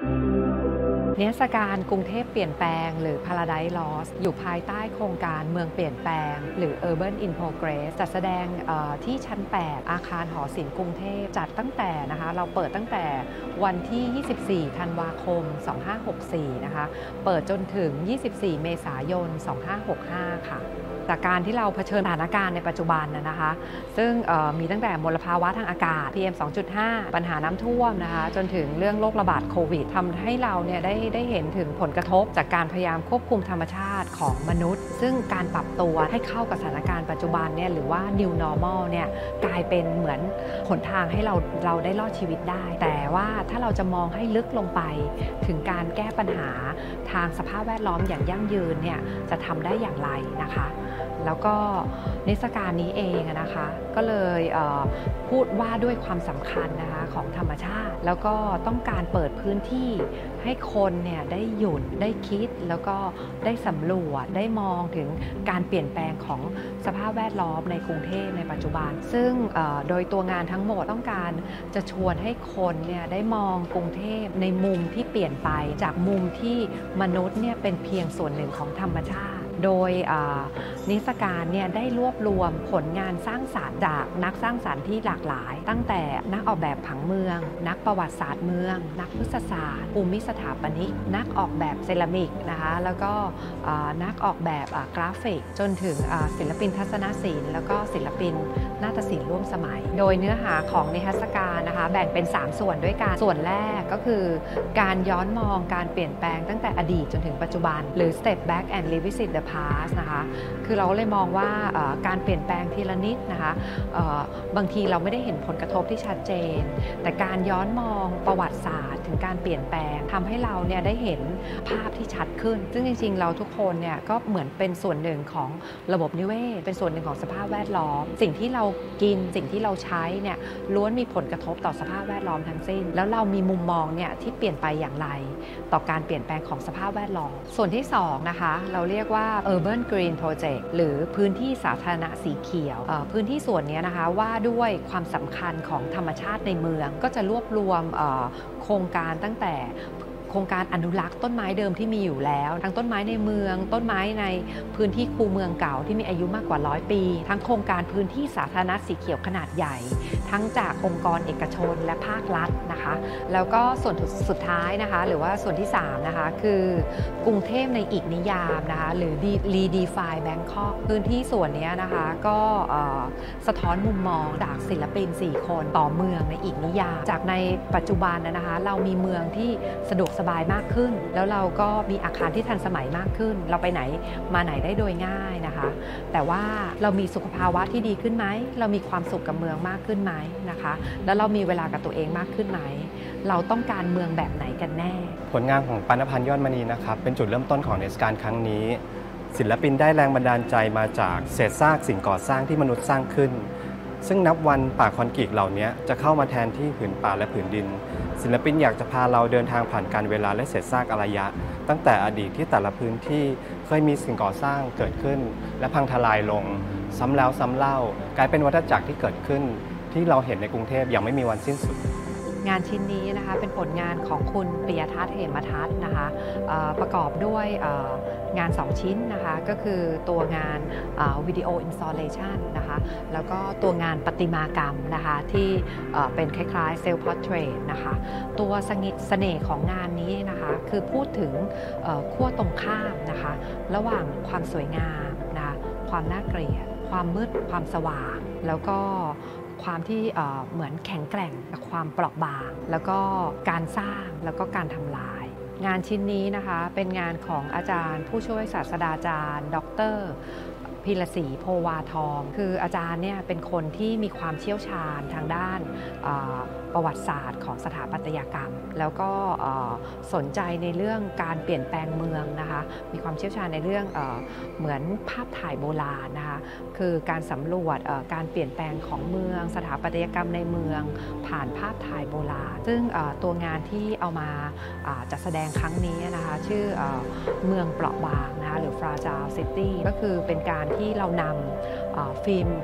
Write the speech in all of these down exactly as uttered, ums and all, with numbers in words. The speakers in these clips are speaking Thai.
นิทรรศการกรุงเทพเปลี่ยนแปลงหรือ Paradise Lost อยู่ภายใต้โครงการเมืองเปลี่ยนแปลงหรือ Urban in Progress จัดแสดงที่ชั้น แปด อาคารหอศิลป์กรุงเทพจัดตั้งแต่นะคะเราเปิดตั้งแต่วันที่ ยี่สิบสี่ ธันวาคม สองพันห้าร้อยหกสิบสี่ นะคะเปิดจนถึง ยี่สิบสี่ เมษายน สองพันห้าร้อยหกสิบห้า ค่ะจากการที่เราเผชิญสถานการณ์ในปัจจุบันนะคะซึ่งมีตั้งแต่มลภาวะทางอากาศ พี เอ็ม สองจุดห้า ปัญหาน้ำท่วมนะคะจนถึงเรื่องโรคระบาดโควิดทำให้เราเนี่ยได้ได้เห็นถึงผลกระทบจากการพยายามควบคุมธรรมชาติของมนุษย์ ซึ่งการปรับตัวให้เข้ากับสถานการณ์ปัจจุบันเนี่ยหรือว่า New Normal เนี่ยกลายเป็นเหมือนหนทางให้เราเราได้รอดชีวิตได้ แต่ว่าถ้าเราจะมองให้ลึกลงไปถึงการแก้ปัญหาทางสภาพแวดล้อมอย่างยั่งยืนเนี่ยจะทำได้อย่างไรนะคะแล้วก็นิทรรศการนี้เองนะคะก็เลยเพูดว่าด้วยความสำคัญนะคะของธรรมชาติแล้วก็ต้องการเปิดพื้นที่ให้คนเนี่ยได้หยุดได้คิดแล้วก็ได้สำรวจได้มองถึงการเปลี่ยนแปลงของสภาพแวดล้อมในกรุงเทพในปัจจุบันซึ่งโดยตัวงานทั้งหมดต้องการจะชวนให้คนเนี่ยได้มองกรุงเทพในมุมที่เปลี่ยนไปจากมุมที่มนุษย์เนี่ยเป็นเพียงส่วนหนึ่งของธรรมชาติโดยนิทรรศการเนี่ยได้รวบรวมผลงานสร้างสรรค์จากนักสร้างสรรค์ที่หลากหลายตั้งแต่นักออกแบบผังเมืองนักประวัติศาสตร์เมืองนักพฤกษศาสตร์ภูมิสถาปนิกนักออกแบบเซรามิกนะคะแล้วก็นักออกแบบกราฟิกจนถึงศิลปินทัศนศิลป์แล้วก็ศิลปินนาฏศิลป์ร่วมสมัยโดยเนื้อหาของนิทรรศการนะคะแบ่งเป็นสามส่วนด้วยกันส่วนแรกก็คือการย้อนมองการเปลี่ยนแปลงตั้งแต่อดีตจนถึงปัจจุบันหรือ Step Back and Revisit the Past นะคะคือเราเลยมองว่าการเปลี่ยนแปลงทีละนิดนะคะบางทีเราไม่ได้เห็นผลกระทบที่ชัดเจนแต่การย้อนมองประวัติศาสตร์ถึงการเปลี่ยนแปลงทำให้เราเนี่ยได้เห็นภาพที่ชัดขึ้นซึ่งจริงๆเราทุกคนเนี่ยก็เหมือนเป็นส่วนหนึ่งของระบบนิเวศเป็นส่วนหนึ่งของสภาพแวดล้อมสิ่งที่เรากินสิ่งที่เราใช้เนี่ยล้วนมีผลกระทบต่อสภาพแวดล้อมทั้งสิ้นแล้วเรามีมุมมองเนี่ยที่เปลี่ยนไปอย่างไรต่อการเปลี่ยนแปลงของสภาพแวดล้อมส่วนที่สองนะคะเราเรียกว่า Urban Green Project หรือพื้นที่สาธารณะสีเขียวพื้นที่ส่วนนี้นะคะว่าด้วยความสำคัญของธรรมชาติในเมืองก็จะรวบรวมโครงการตั้งแต่โครงการอนุรักษ์ต้นไม้เดิมที่มีอยู่แล้วทั้งต้นไม้ในเมืองต้นไม้ในพื้นที่คูเมืองเก่าที่มีอายุมากกว่าร้อยปีทั้งโครงการพื้นที่สาธารณะสีเขียวขนาดใหญ่ทั้งจากองค์กรเอกชนและภาครัฐนะคะแล้วก็ส่วนสุดท้ายนะคะหรือว่าส่วนที่สามนะคะคือกรุงเทพในอีกนิยามนะคะหรือ Redefine Bangkok พื้นที่ส่วนนี้นะคะก็สะท้อนมุมมองจากศิลปินสี่คนต่อเมืองในอีกนิยามจากในปัจจุบันนะคะเรามีเมืองที่สะดวกสบายมากขึ้นแล้วเราก็มีอาคารที่ทันสมัยมากขึ้นเราไปไหนมาไหนได้โดยง่ายนะคะแต่ว่าเรามีสุขภาวะที่ดีขึ้นไหมเรามีความสุขกับเมืองมากขึ้นไหมนะคะแล้วเรามีเวลากับตัวเองมากขึ้นไหมเราต้องการเมืองแบบไหนกันแน่ผลงานของปานพันธ์ยอดมณีนะครับเป็นจุดเริ่มต้นของนิทรรศการครั้งนี้ศิลปินได้แรงบันดาลใจมาจากเศษซากสิ่งก่อสร้างที่มนุษย์สร้างขึ้นซึ่งนับวันป่าคอนกรีตเหล่านี้จะเข้ามาแทนที่ผืนป่าและผืนดินศิลปินอยากจะพาเราเดินทางผ่านการเวลาและเศษซากอารยะตั้งแต่อดีตที่แต่ละพื้นที่เคยมีสิ่งก่อสร้างเกิดขึ้นและพังทลายลงซ้ำแล้วซ้ำเล่ากลายเป็นวัฏจักรที่เกิดขึ้นที่เราเห็นในกรุงเทพอย่างไม่มีวันสิ้นสุดงานชิ้นนี้นะคะเป็นผลงานของคุณปิยทัศน์เหมทัศน์นะคะประกอบด้วยงานสองชิ้นนะคะก็คือตัวงานวิดีโออินสตอลเลชันนะคะแล้วก็ตัวงานประติมากรรมนะคะที่เป็นคล้ายๆเซลฟ์พอร์เทรตนะคะตัวเสน่ห์ของงานนี้นะคะคือพูดถึงขั้วตรงข้ามนะคะระหว่างความสวยงามนะความน่าเกลียดความมืดความสว่างแล้วก็ความที่เหมือนแข็งแกร่งกับความเปราะบางแล้วก็การสร้างแล้วก็การทำลายงานชิ้นนี้นะคะเป็นงานของอาจารย์ผู้ช่วยศาสตราจารย์ดร.พีรศรีโพวาทองคืออาจารย์เนี่ยเป็นคนที่มีความเชี่ยวชาญทางด้านประวัติศาสตร์ของสถาปัตยกรรมแล้วก็สนใจในเรื่องการเปลี่ยนแปลงเมืองนะคะมีความเชี่ยวชาญในเรื่องเหมือนภาพถ่ายโบราณนะคะคือการสำรวจการเปลี่ยนแปลงของเมืองสถาปัตยกรรมในเมืองผ่านภาพถ่ายโบราณซึ่งตัวงานที่เอามาจัดแสดงครั้งนี้นะคะชื่อเมืองเปราะบางนะคะหรือ Fragile City ก็คือเป็นการที่เรานำฟิล์ม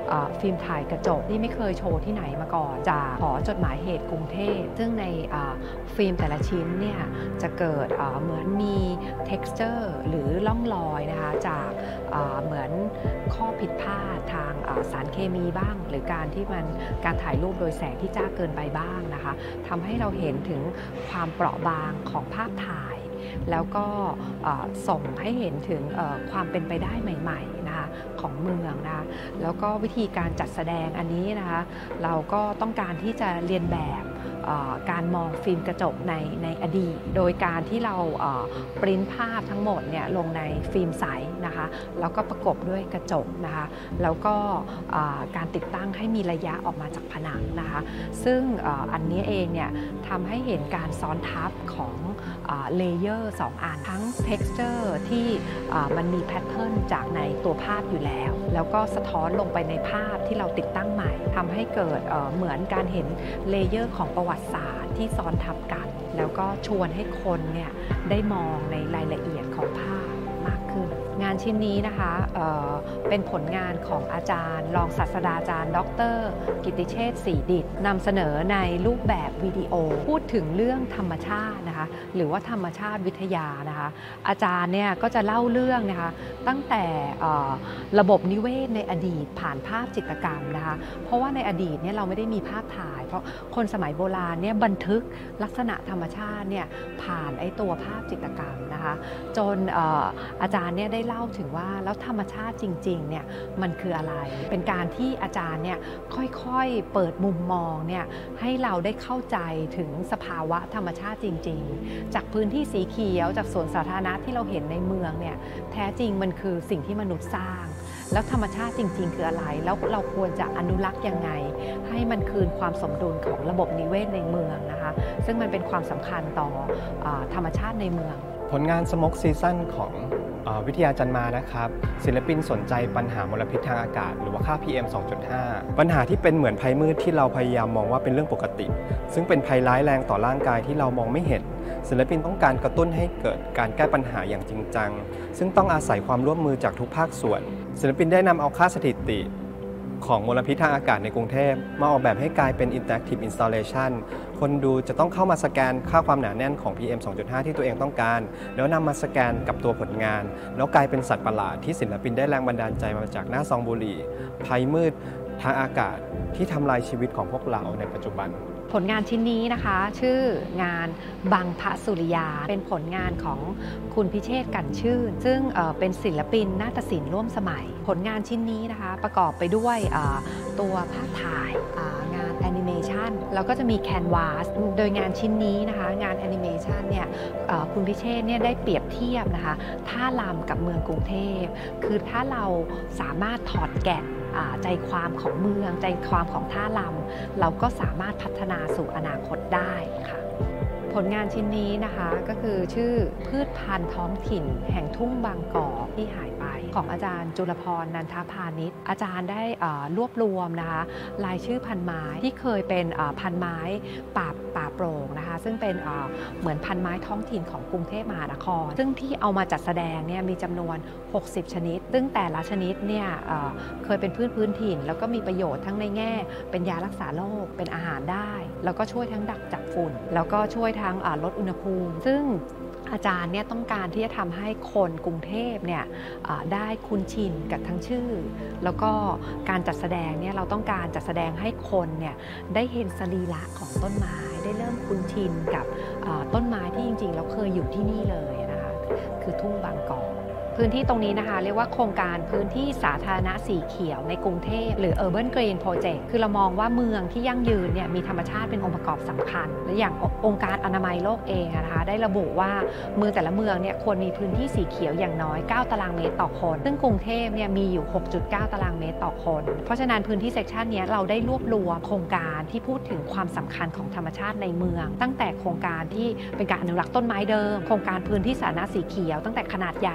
ฟิล์มถ่ายกระจกที่ไม่เคยโชว์ที่ไหนมาก่อนจากหอจดหมายเหตุกรุงเทพซึ่งในฟิล์มแต่ละชิ้นเนี่ยจะเกิดเหมือนมี texture หรือร่องรอยนะคะจากเหมือนข้อผิดพลาดทางสารเคมีบ้าง หรือการที่มันการถ่ายรูปโดยแสงที่จ้าเกินไปบ้างนะคะทำให้เราเห็นถึงความเปราะบางของภาพถ่ายแล้วก็ส่งให้เห็นถึงความเป็นไปได้ใหม่ๆนะคะของเมืองนะคะแล้วก็วิธีการจัดแสดงอันนี้นะคะเราก็ต้องการที่จะเรียนแบบการมองฟิล์มกระจกในในอดีตโดยการที่เราปริ้นภาพทั้งหมดเนี่ยลงในฟิล์มใสนะคะแล้วก็ประกบด้วยกระจกนะคะแล้วก็การติดตั้งให้มีระยะออกมาจากผนังนะคะซึ่งอันนี้เองเนี่ยทำให้เห็นการซ้อนทับของเลเยอร์สองอันทั้ง texture ที่มันมีแพทเทิร์นจากในตัวภาพอยู่แล้วแล้วก็สะท้อนลงไปในภาพที่เราติดตั้งใหม่ทำให้เกิดเหมือนการเห็นเลเยอร์ของประวัติศาสตร์ที่ซ้อนทับกันแล้วก็ชวนให้คนเนี่ยได้มองในรายละเอียดของภาพมากขึ้นงานชิ้นนี้นะคะ เอ่อ เป็นผลงานของอาจารย์รองศาสตราจารย์ดรกิตติเชษฐ์ศรีดิษฐ์นำเสนอในรูปแบบวิดีโอพูดถึงเรื่องธรรมชาตินะคะหรือว่าธรรมชาติวิทยานะคะอาจารย์เนี่ยก็จะเล่าเรื่องนะคะตั้งแต่ระบบนิเวศในอดีตผ่านภาพจิตรกรรมนะคะเพราะว่าในอดีตเนี่ยเราไม่ได้มีภาพถ่ายเพราะคนสมัยโบราณเนี่ยบันทึกลักษณะธรรมชาติเนี่ยผ่านไอ้ตัวภาพจิตรกรรมนะคะจน อ, อาจารย์เนี่ยได้เล่าถึงว่าแล้วธรรมชาติจริงๆเนี่ยมันคืออะไรเป็นการที่อาจารย์เนี่ยค่อยๆเปิดมุมมองเนี่ยให้เราได้เข้าใจถึงสภาวะธรรมชาติจริงๆจากพื้นที่สีเขียวจากสวนสาธารณะที่เราเห็นในเมืองเนี่ยแท้จริงมันคือสิ่งที่มนุษย์สร้างแล้วธรรมชาติจริงๆคืออะไรแล้วเราควรจะอนุรักษ์ยังไงให้มันคืนความสมดุลของระบบนิเวศในเมืองนะคะซึ่งมันเป็นความสำคัญต่อธรรมชาติในเมืองผลงาน Smoke Season ของวิทยาจันมานะครับศิลปินสนใจปัญหามลพิษทางอากาศหรือว่าค่า พี เอ็ม สองจุดห้า ปัญหาที่เป็นเหมือนภัยมืดที่เราพยายามมองว่าเป็นเรื่องปกติซึ่งเป็นภัยร้ายแรงต่อร่างกายที่เรามองไม่เห็นศิลปินต้องการกระตุ้นให้เกิดการแก้ปัญหาอย่างจริงจังซึ่งต้องอาศัยความร่วมมือจากทุกภาคส่วนศิลปินได้นำเอาค่าสถิติของมลพิษทางอากาศในกรุงเทพมาออกแบบให้กลายเป็น Interactive Installation คนดูจะต้องเข้ามาสแกนค่าความหนาแน่นของ พี เอ็ม สองจุดห้า ที่ตัวเองต้องการแล้วนำมาสแกนกับตัวผลงานแล้วกลายเป็นสัตว์ประหลาดที่ศิลปินได้แรงบันดาลใจมาจากหน้าซองบุหรี่ภัยมืดทางอากาศที่ทำลายชีวิตของพวกเราในปัจจุบันผลงานชิ้นนี้นะคะชื่องานบังพระสุริยาเป็นผลงานของคุณพิเชษฐ์กันชื่นซึ่งเป็นศิลปินนาฏศิลป์ร่วมสมัยผลงานชิ้นนี้นะคะประกอบไปด้วยตัวภาพถ่ายงานแอนิเมชันแล้วก็จะมีแคนวาสโดยงานชิ้นนี้นะคะงานแอนิเมชันเนี่ยคุณพิเชษฐ์เนี่ยได้เปรียบเทียบนะคะท่ารำกับเมืองกรุงเทพคือถ้าเราสามารถถอดแกะใจความของเมืองใจความของท่ารำเราก็สามารถพัฒนาสู่อนาคตได้ค่ะผลงานชิ้นนี้นะคะก็คือชื่อพืชพันธุ์ท้องถิ่นแห่งทุ่งบางกอกที่หายไปของอาจารย์จุลพรนันทพานิชอาจารย์ได้รวบรวมนะคะรายชื่อพันไม้ที่เคยเป็นพันไม้ป่าป่าโปร่งนะคะซึ่งเป็นเหมือนพันไม้ท้องถิ่นของกรุงเทพมหานครซึ่งที่เอามาจัดแสดงเนี่ยมีจำนวนหกสิบชนิดซึ่งแต่ละชนิดเนี่ยเคยเป็นพืชพื้นถิ่นแล้วก็มีประโยชน์ทั้งในแง่เป็นยารักษาโรคเป็นอาหารได้แล้วก็ช่วยทั้งดักจับฝุ่นแล้วก็ช่วยทั้งลดอุณหภูมิซึ่งอาจารย์เนี่ยต้องการที่จะทำให้คนกรุงเทพเนี่ยได้คุ้นชินกับทั้งชื่อแล้วก็การจัดแสดงเนี่ยเราต้องการจัดแสดงให้คนเนี่ยได้เห็นสรีระของต้นไม้ได้เริ่มคุ้นชินกับต้นไม้ที่จริงๆเราเคยอยู่ที่นี่เลยนะคะคือทุ่งบางกอกพื้นที่ตรงนี้นะคะเรียกว่าโครงการพื้นที่สาธารณะสีเขียวในกรุงเทพหรือ Urban Green Project คือเรามองว่าเมืองที่ยั่งยืนเนี่ยมีธรรมชาติเป็นองค์ประกอบสำคัญและอย่างองค์การอนามัยโลกเองนะคะได้ระบุว่าเมืองแต่ละเมืองเนี่ยควรมีพื้นที่สีเขียวอย่างน้อยเก้าตารางเมตรต่อคนซึ่งกรุงเทพเนี่ยมีอยู่ หกจุดเก้า ตารางเมตรต่อคนเพราะฉะนั้นพื้นที่เซกชันนี้เราได้รวบรวมโครงการที่พูดถึงความสำคัญของธรรมชาติในเมืองตั้งแต่โครงการที่เป็นการอนุรักษ์ต้นไม้เดิมโครงการพื้นที่สาธารณะสีเขียวตั้งแต่ขนาดใหญ่ถึงขนาด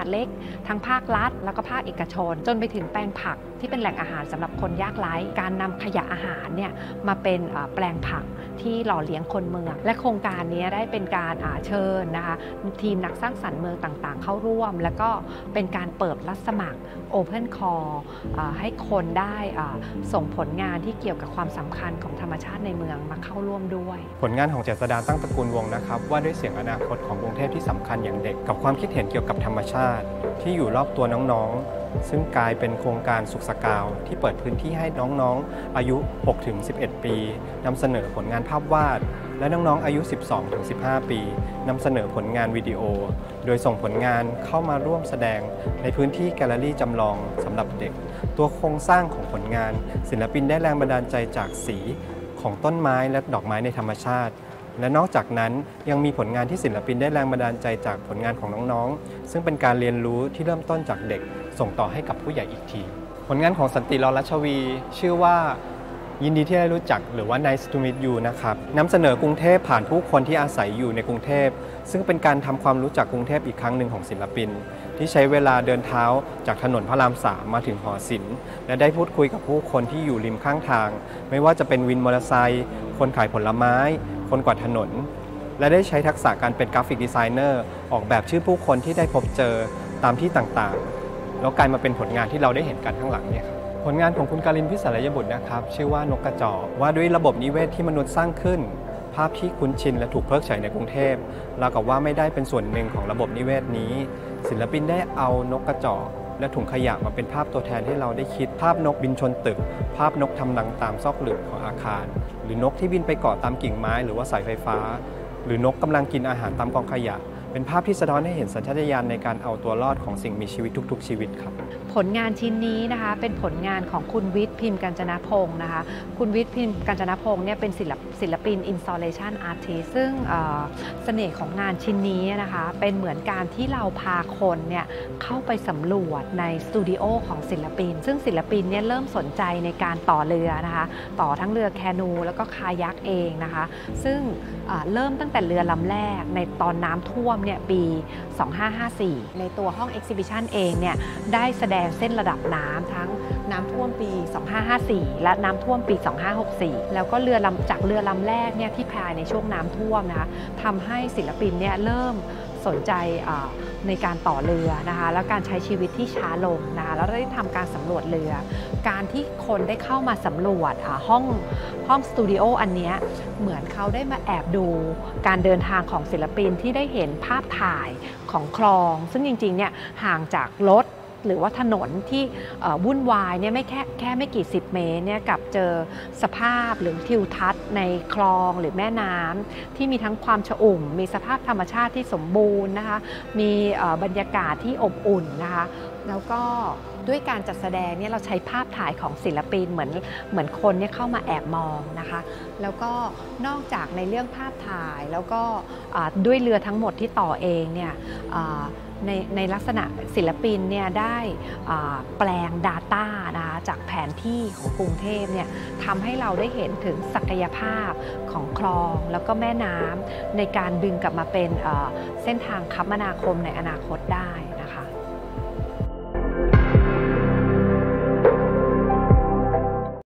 ดเล็กทั้งภาครัฐแล้วก็ภาคเอกชนจนไปถึงแปลงผักที่เป็นแหล่งอาหารสำหรับคนยากไร้การนำขยะอาหารเนี่ยมาเป็นแปลงผักที่หล่อเลี้ยงคนเมืองและโครงการนี้ได้เป็นการเชิญนะคะทีมนักสร้างสรรค์เมืองต่างๆเข้าร่วมแล้วก็เป็นการเปิดรับสมัคร Open Call ให้คนได้ส่งผลงานที่เกี่ยวกับความสำคัญของธรรมชาติในเมืองมาเข้าร่วมด้วยผลงานของเจษฎาตั้งตระกูลวงศ์นะครับว่าด้วยเสียงอนาคตของกรุงเทพที่สำคัญอย่างเด็กกับความคิดเห็นเกี่ยวกับธรรมชาติที่อยู่รอบตัวน้องๆซึ่งกลายเป็นโครงการสุขสกาวที่เปิดพื้นที่ให้น้องๆอายุ หกถึงสิบเอ็ด ปีนำเสนอผลงานภาพวาดและน้องๆอายุ สิบสองถึงสิบห้า ปีนำเสนอผลงานวิดีโอโดยส่งผลงานเข้ามาร่วมแสดงในพื้นที่แกลเลอรี่จำลองสำหรับเด็กตัวโครงสร้างของผลงานศิลปินได้แรงบันดาลใจจากสีของต้นไม้และดอกไม้ในธรรมชาติและนอกจากนั้นยังมีผลงานที่ศิลปินได้แรงบันดาลใจจากผลงานของน้องๆซึ่งเป็นการเรียนรู้ที่เริ่มต้นจากเด็กส่งต่อให้กับผู้ใหญ่อีกทีผลงานของสันติรรัชวีชื่อว่ายินดีที่ได้รู้จักหรือว่า Nice to meet you นะครับนำเสนอกรุงเทพผ่านผู้คนที่อาศัยอยู่ในกรุงเทพซึ่งเป็นการทำความรู้จักกรุงเทพอีกครั้งหนึ่งของศิลปินที่ใช้เวลาเดินเท้าจากถนนพระรามสามมาถึงหอศิลป์และได้พูดคุยกับผู้คนที่อยู่ริมข้างทางไม่ว่าจะเป็นวินมอเตอร์ไซค์คนขายผลไม้คนกวาดถนนและได้ใช้ทักษะการเป็นกราฟิกดีไซเนอร์ออกแบบชื่อผู้คนที่ได้พบเจอตามที่ต่างๆแล้วกลายมาเป็นผลงานที่เราได้เห็นกันข้างหลังเนี่ยครับผลงานของคุณการินพิสารยบุตรนะครับชื่อว่านกกระจอกว่าด้วยระบบนิเวศที่มนุษย์สร้างขึ้นภาพที่คุ้นชินและถูกเพิกเฉยในกรุงเทพราวกับว่าไม่ได้เป็นส่วนหนึ่งของระบบนิเวศนี้ศิลปินได้เอานกกระจอกและถุงขยะมาเป็นภาพตัวแทนให้เราได้คิดภาพนกบินชนตึกภาพนกทำรังตามซอกหลืบของอาคารหรือนกที่บินไปเกาะตามกิ่งไม้หรือว่าสายไฟฟ้าหรือนกกำลังกินอาหารตามกองขยะเป็นภาพที่สะท้อนให้เห็นสัญชาตญาณในการเอาตัวรอดของสิ่งมีชีวิตทุกๆชีวิตครับผลงานชิ้นนี้นะคะเป็นผลงานของคุณวิทย์พิมพ์กัญจนพงศ์นะคะคุณวิทย์พิมพ์กัญจนพงศ์เนี่ยเป็นศิลปศิลปิน installation artist ซึ่งเสน่ห์ของงานชิ้นนี้นะคะเป็นเหมือนการที่เราพาคนเนี่ยเข้าไปสำรวจในสตูดิโอของศิลปินซึ่งศิลปินเนี่ยเริ่มสนใจในการต่อเรือนะคะต่อทั้งเรือแคนูแล้วก็คายักเองนะคะซึ่งเริ่มตั้งแต่เรือลำแรกในตอนน้ำท่วมเนี่ยปีสองพันห้าร้อยห้าสิบสี่ในตัวห้อง Exhibition เองเนี่ยได้แสดงเส้นระดับน้ำทั้งน้ำท่วมปี สองพันห้าร้อยห้าสิบสี่ และน้ำท่วมปี สองพันห้าร้อยหกสิบสี่ แล้วก็เรือลำจากเรือลำแรกเนี่ยที่พายในช่วงน้ำท่วมนะคะทำให้ศิลปินเนี่ยเริ่มสนใจในการต่อเรือนะคะแล้วการใช้ชีวิตที่ช้าลงนะคะแล้วได้ทำการสำรวจเรือการที่คนได้เข้ามาสำรวจห้องห้องสตูดิโออันนี้เหมือนเขาได้มาแอบดูการเดินทางของศิลปินที่ได้เห็นภาพถ่ายของคลองซึ่งจริงๆเนี่ยห่างจากรถหรือว่าถนนที่วุ่นวายเนี่ยไม่แค่แค่ไม่กี่สิบเมตรเนี่ยกับเจอสภาพหรือทิวทัศน์ในคลองหรือแม่น้ำที่มีทั้งความฉอุ่มมีสภาพธรรมชาติที่สมบูรณ์นะคะมีบรรยากาศที่อบอุ่นนะคะแล้วก็ด้วยการจัดแสดงเนี่ยเราใช้ภาพถ่ายของศิลปินเหมือนเหมือนคนเนี่ยเข้ามาแอบมองนะคะแล้วก็นอกจากในเรื่องภาพถ่ายแล้วก็ด้วยเรือทั้งหมดที่ต่อเองเนี่ยในในลักษณะศิลปินเนี่ยได้แปลง Data นะคะจากแผนที่ของกรุงเทพเนี่ยทำให้เราได้เห็นถึงศักยภาพของคลองแล้วก็แม่น้ำในการดึงกลับมาเป็นเส้นทางคมนาคมในอนาคตได้นะคะ